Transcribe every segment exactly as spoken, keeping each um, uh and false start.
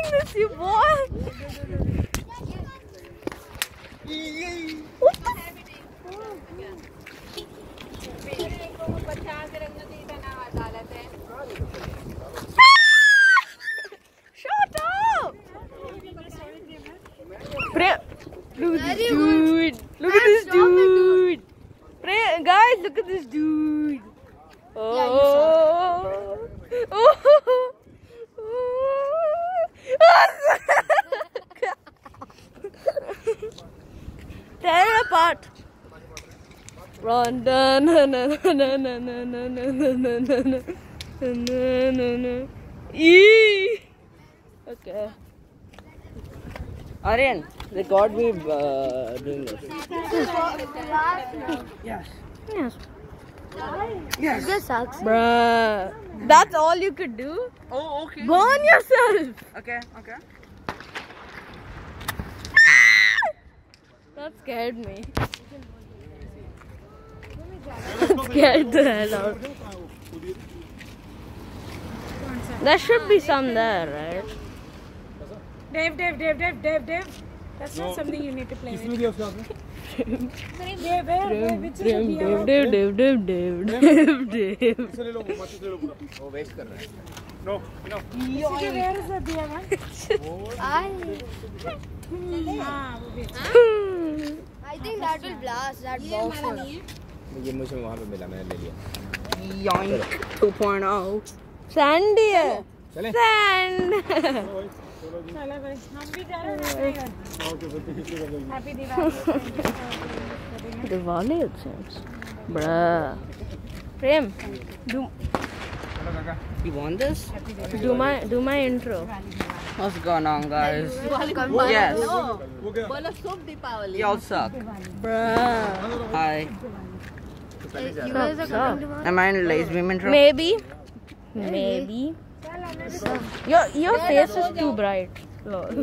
doing this, you boy? What the? Shut up! Priya, look at this dude. Look at this dude. Priya, guys, look at this dude. Oh. Oh. Tear it apart. Run, na na na na na na na na na na na na na. Eee. Okay. Aryan, record me uh, doing this. Yes. Yes. Yes. This sucks. Bruh. That's all you could do? Oh, okay. Burn yourself. Okay, okay. That scared me. That scared the hell out. There should be some there, right? Dave, Dave, Dave, Dave, Dave, Dave. That's not something you need to play with. Dave, where, where, which is the Dave, beer? Dave, Dave, Dave, Dave, Dave, Dave. Oh, waste कर रहा है. No, no. Where is the beer one? I हाँ, वो भी. I think that will blast that box. ये मुझे वहाँ पे मिला, मैंने ले लिया. Yoink two point oh. Sandy है. चले. Sand. चलो भाई, हम भी जा रहे हैं. Happy Diwali. Diwali it seems. Bruh. Prem, do You want this? do my do my intro. What's going on, guys? Yes. Y'all suck. Bruh. Hi. You guys are coming to my Am I in Lace Beam intro? Maybe. Maybe. Your your face is too bright. Lol.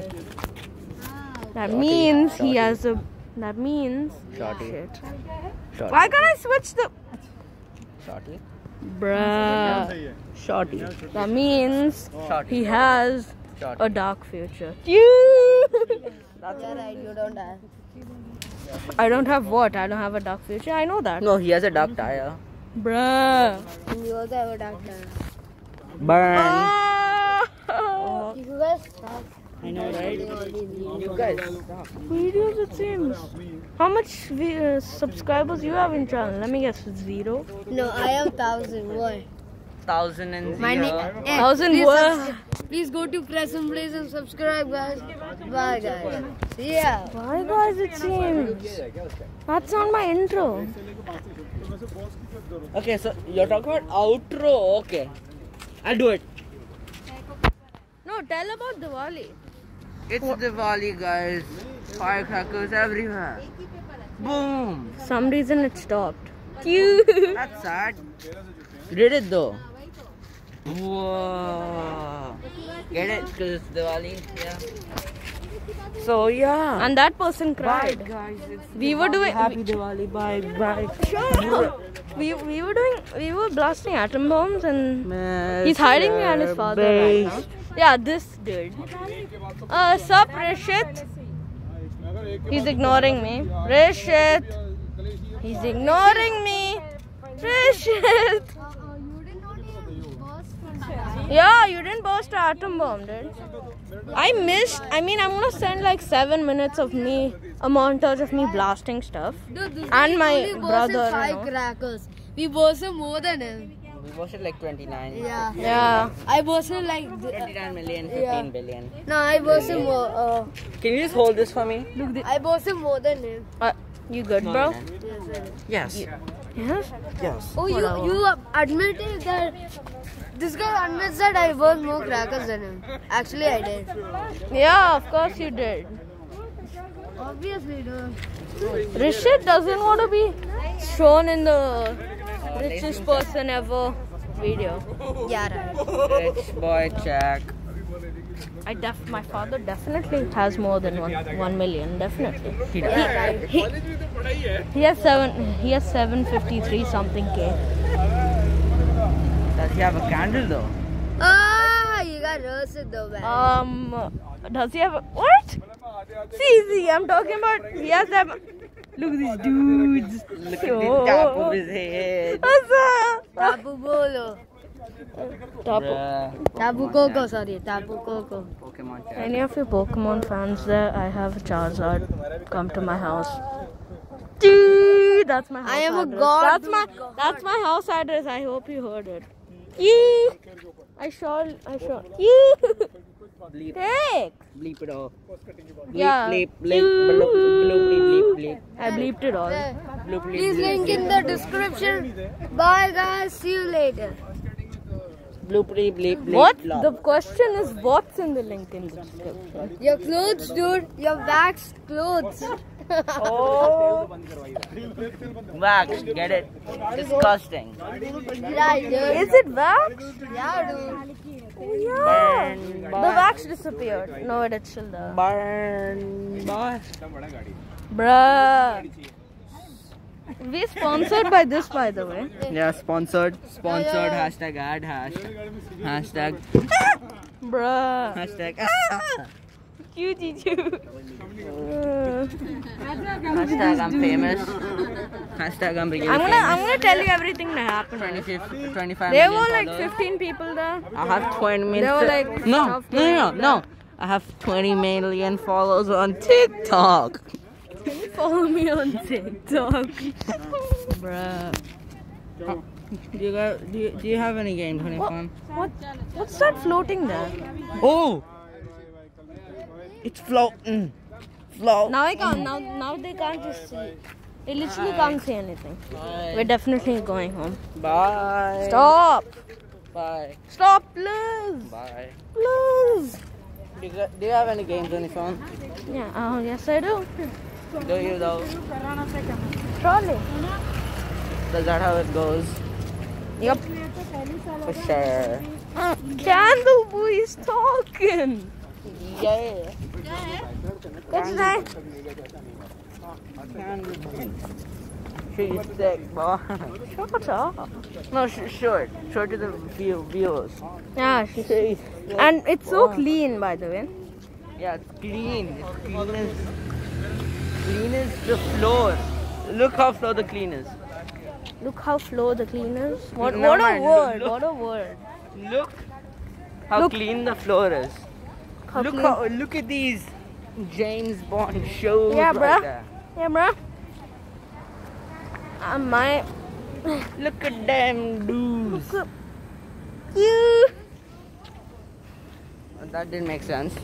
That means he has a. That means. Shorty. Shit. Shorty. Why can't I switch the? Shorty. Bruh. Shorty. That means Shorty. he has Shorty. a dark future. You. That's You're right, you don't have. I don't have what? I don't have a dark future. I know that. No, he has a dark tire. Bruh. And you also have a doctor. Burn. Ah. You guys suck. I know, right? You guys suck. Videos it seems. How much vi- uh, subscribers you have in channel? Let me guess, zero. No, I have thousand. What? Thousand and My zero. name. Eh, Thousand please, what? subscri- please go to Press and Place and subscribe, guys. Bye, guys. See ya. Why guys it seems? That's not my intro. Okay, so you're talking about outro. Okay. I'll do it. No, tell about Diwali. It's Diwali, guys. Firecrackers everywhere. Boom. Some reason it stopped. Cute. That's sad. You did it though. Whoa. Get it? Because it's Diwali. Yeah. So yeah. And that person Bye, cried. guys. It's We were doing. Happy Diwali. Bye. Bye. We we were doing. We were blasting atom bombs and Mister he's hiding behind his father right now. Yeah, this dude. Uh, sup, Rishit? He's ignoring me. Rishit. He's ignoring me. Rishit. Yeah, you didn't burst an atom bomb, dude. I missed. I mean, I'm gonna send like seven minutes of me, a montage of me blasting stuff. Dude, this And guy my only bursts brother, five you know. crackers. We bursted more than him. We watched it like twenty-nine. Yeah. Yeah. I bursted like. th- twenty-nine million, Yeah. fifteen billion. No, I bursted more. Uh, Can you just hold this for me? I bursted more than him. Uh, you good, bro? Yes. Yes. Yes. Oh, you you admitted that this guy admits that I burst more crackers than him. Actually, I did. Yeah, of course you did. Obviously, dude. Rishit doesn't want to be shown in the richest person ever video. Yeah, right. Rich boy check. I def my father definitely has more than one one million. Definitely. He He, he, he has seven. He has seven fifty three something k. Does he have a candle though? Ah, you got Rashid the man. Um, does he have a, what? See, see, I'm talking about, he has that, look at these dudes. Look at the top of his head. What's up? Tapu Bolo. Tapu. Bruh. Tapu Coco, sorry. Tapu Coco. Pokemon chat. Any of you Pokemon fans there? I have a Charizard. Come to my house. Dude, that's my house I am a address. god. That's my, that's my house address. I hope you heard it. Yee! I saw, I saw. Yee! Bleep. Take! Bleep it all. Bleep, Yeah. bleep, bleep, bloop, bloop, bleep, bleep. I bleeped it all. Bloop, bleep, Please bleep, link in the description. Bye guys. See you later. bloop, bleep, bleep, bleep, What? blop. The question is what's in the link in the description? Your clothes, dude. Your waxed clothes. Oh. Wax, get it? Disgusting. Right, dude. Is it wax? Yeah, dude. Yeah. Burn, The boy. wax disappeared. No, it's still there. Burn, boy. Bruh. We sponsored by this, by the way. Yeah, sponsored. Sponsored. Yeah, yeah. Hashtag ad. Hashtag. Hashtag. Bruh. Hashtag. Q G Q. Hashtag I'm famous. Hashtag I'm really I'm gonna, famous. I'm gonna tell you everything that happened. twenty-five, twenty-five There million were like followers. fifteen people there. I have twenty million. They were like no, stuff no, no, going no. I have twenty million followers on TikTok. Can you follow me on TikTok? Bruh. Do you, got, do you do you have any game twenty-one? What? What's that floating there? Oh, it's floating. Float. Now I can't. Now, now they can't just see. They literally can't see anything. We're definitely going home. Bye. Stop! Bye. Stop, please! Bye. Please! Do you, got, do you have any games on your phone? Yeah. Oh, yes, I do. Do you though? Trolley. Is that how it goes? Yep. For sure. Candle boy is talking. Yeah. Good night. She's sick, boy. Shut up. No, sh short. Short to the view viewers. Yeah, she's She's and it's so clean, by the way. Yeah, it's clean. It's clean as clean as the floor. Look how floor the clean is. Look how flow the clean is. What, No, what a man, word! look- What a word! Look how Look. clean the floor is. How look clean. how look at these James Bond shows. Yeah, right bruh. there. Yeah, bruh. Uh, my Look at them dudes. look up. You. That didn't make sense.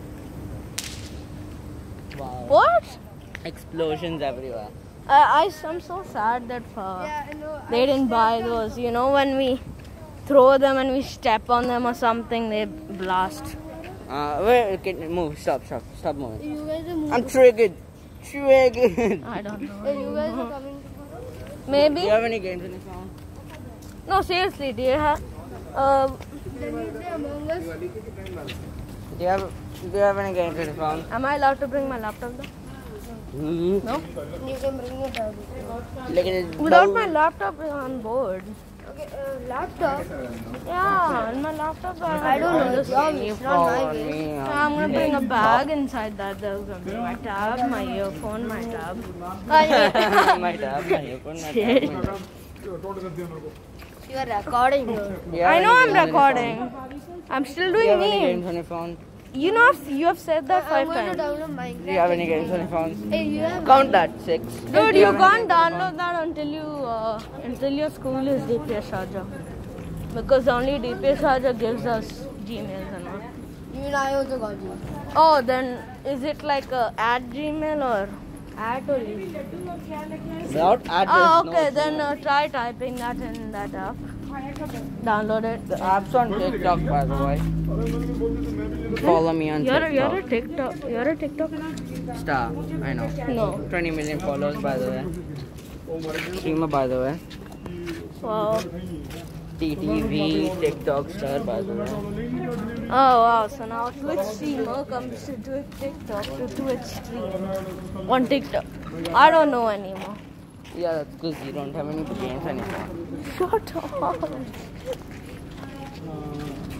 Wow. What? Explosions everywhere. I, I I'm so sad that uh, Yeah, I know. they didn't buy those. You know, when we throw them and we step on them or something, they blast. Uh, wait, okay, move. Stop, stop, stop moving. You guys are moving. I'm triggered. Triggered. I don't know. Hey, you guys are coming. Do Maybe. you have any games on your phone? No, seriously. Do you have? Uh, Then you say Among Us. Do you have Do you have any games on your phone? am I allowed to bring my laptop though? Mm-hmm. No. You can bring it down. Look at this. Without bow. my laptop on board. Okay, uh, laptop. Yeah, and my laptop. I don't know. It's your Can you wish, not my follow wish. me on I'm gonna bring a bag inside that. There's gonna be my tab, my earphone, my tab. Uh, yeah. my tab, my earphone, my tab, my tab. You are recording. Do you have I any know I'm games on your recording. phone? I'm still Do you doing have any me. games on your phone? You know, you have said that I'm five going to times. download Minecraft. Do you have any games on your phone? Hey, you have. Count that. Six. Dude, Do you have any can't games on your download that until you uh, until your school is D P S Sharjah. Because only D P S Sharjah gives us Gmails and all. Even I also got you. Oh, then is it like a at Gmail or at only? phone? Without address, Oh, no. okay. Then uh, try typing that in that app. Download it. The app's on TikTok, by the way. Follow me on You're a, you're a TikTok. TikTok. You're a TikTok. Star. I know. No. twenty million followers, by the way. Streamer, by the way. Wow. T T V, TikTok star, by the way. Oh wow. So now Twitch streamer comes to do TikTok to Twitch stream on TikTok. I don't know anymore. Yeah, that's because you don't have any games on your phone. Shut up.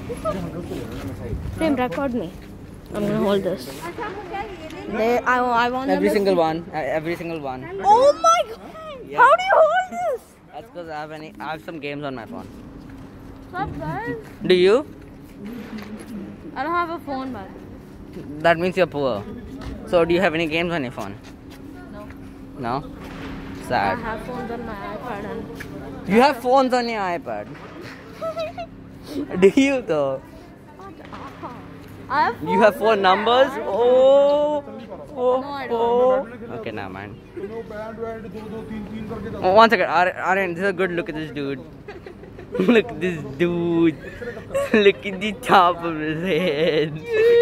Prem, record me. I'm gonna hold this. They, I, I want Every them single to... one. Uh, Every single one. Oh my god! Yeah. How do you hold this? That's because I have any. I have some games on my phone. What's up, guys? Do you? I don't have a phone, but That means you're poor. So do you have any games on your phone? no. No? I Sad. have phones on my iPad and You have phones on your iPad. Do you though? I have You have phone numbers? Oh, oh, No, I oh. Okay, never mind. Oh, one second, Ar- Aryan, this is a good look at this dude. Look at this dude. Look at the top of his head.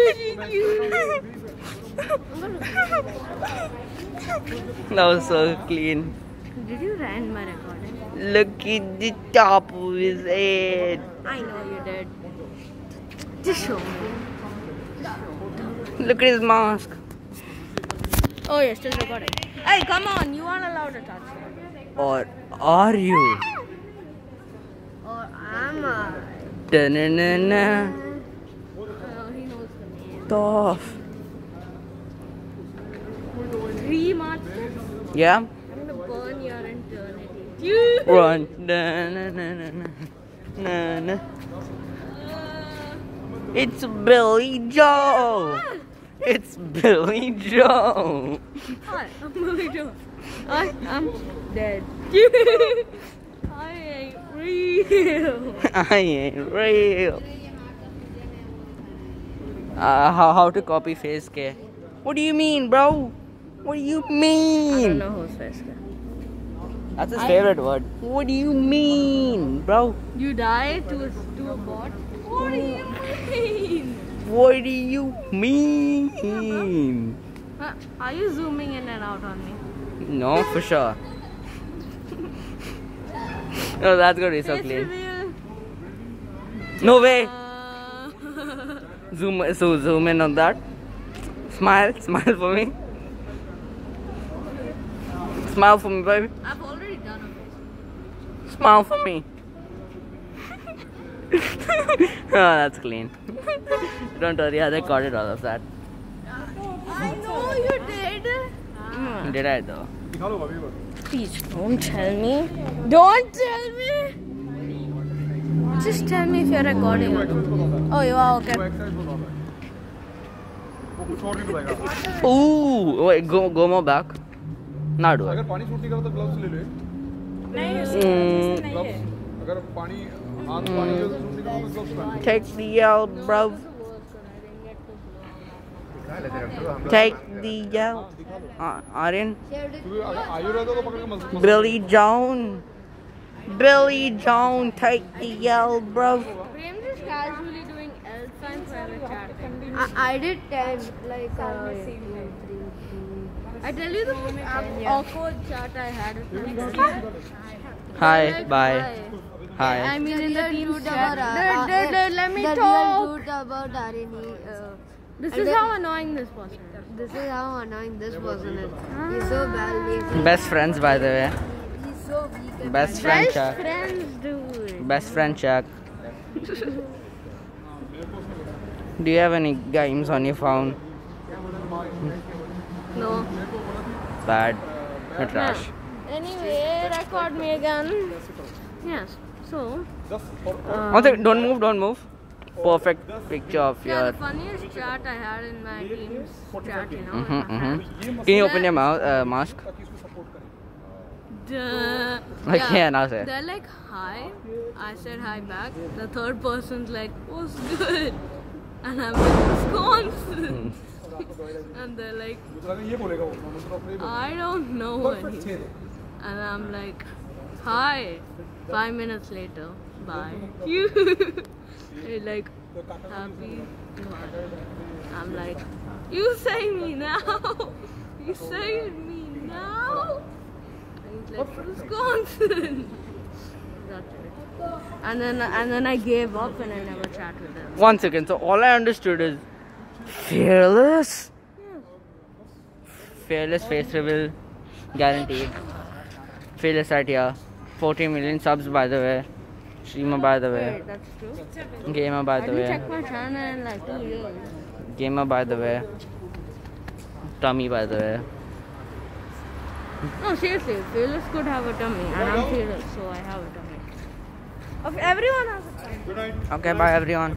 That was so clean. Did you end my recording? Look at the top of his head. I know you did. Just show me. Look at his mask. Oh, you're still recording. Hey, come on, you aren't allowed to touch it. Or are you? Or am I? Da-na-na-na. Oh, he knows the name. Tough. Three months. Yeah? I'm gonna burn your eternity. Run. Da-na-na-na-na. It's Billy Joe. It's Billy Joe. Hi, I'm Billy Joe. I, I'm dead. I ain't real. I ain't real. Uh, how, how to copy face K? What do you mean, bro? What do you I don't mean? know who's face. That's his favorite word. What do you mean, bro? You died to a, to a bot? What do you mean? What do you mean? Huh? Are you zooming in and out on me? No, for sure. No, that's gonna be so Face clean. reveal. No way. Uh, Zoom, so zoom in on that. Smile, smile for me. Smile for me, baby. I've already done a face. Smile for me. Oh, that's clean. Don't worry, I recorded all of that. I know you did. Did I though? Please don't tell me. Don't tell me. Just tell me if you're recording. Oh, you are okay. Ooh, wait, go go more back. Now do it. अगर पानी shoot नहीं करो तो gloves ले ले नहीं Mm, gloves अगर पानी हाथ पानी जो शूट नहीं करो तो ग्लव्स पहन take the L, bro. Take the L. Uh, Aryan. क्योंकि अगर आयु रहता तो पकड़ के मस्त Billy Joan. Billy Joan, take the L, bro. Prem just casually doing L sign private chatting. I, I did ten, like uh, I tell you the awkward chat I had with my friend. Hi, Like, bye. Hi. Hi. I mean, in the team truth chat. about uh, Dude, uh, dude, dude, let me the talk. real truth about Arini. Uh, This and is the- how annoying this person is. this is how annoying this person is. He's so bad. Best friends, by the way. He's so weak. and Best friend, Best Chuck. friends, dude. Best friend, Chuck. Do you have any games on your phone? No. Bad. You're trash. Anyway, record me again. Yes. So. One second, don't move, don't move. Perfect picture of Yeah, your. the funniest chat I had in my team's chat, you know. Mm-hmm, with my mm-hmm. friends. Can you open your mouth, uh, mask? Duh. Okay, yeah, now say. They're like, hi. I said hi back. The third person's like, what's good? And I'm like, Wisconsin. And they're like, ये बोलेगा वो मतलब I don't know anything. And I'm like, hi. Five minutes later, bye. They're like, happy. I'm like, you say me now. You say me now. And he's like, Wisconsin. That's it. And then and then I gave up and I never chat with them. One second, so all I understood is fearless. Fearless face reveal, guaranteed. Fearless right here. forty million subs, by the way. Streamer, by the way. Wait, that's true. Gamer, by I the didn't way. check my channel in like two years. Gamer, by the way. Tummy, by the way. No, seriously, Fearless could have a tummy, and I'm Fearless, so I have a tummy. If everyone has a tummy. Okay, bye everyone.